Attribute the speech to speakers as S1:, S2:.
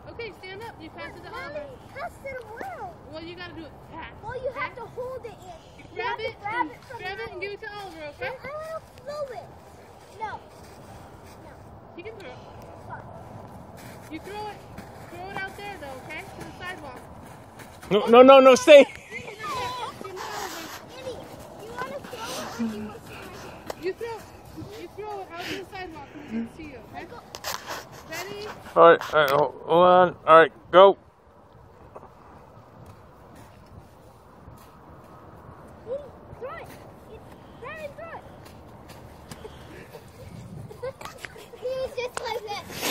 S1: Okay, stand up. You pass it to Oliver.
S2: Pass it around.
S1: Well, you gotta do it fast.
S2: Well, you have to hold it in.
S1: Grab it and give it to Oliver, okay?
S2: I want to throw it. No.
S1: You can throw it.
S2: Fine.
S1: You throw it out there though, okay? To the sidewalk.
S3: No, stay.
S2: Andy, you want to throw it or do you want to
S1: You throw it out to the sidewalk and we can see you, okay? Ready?
S3: Alright, hold on. Alright, go.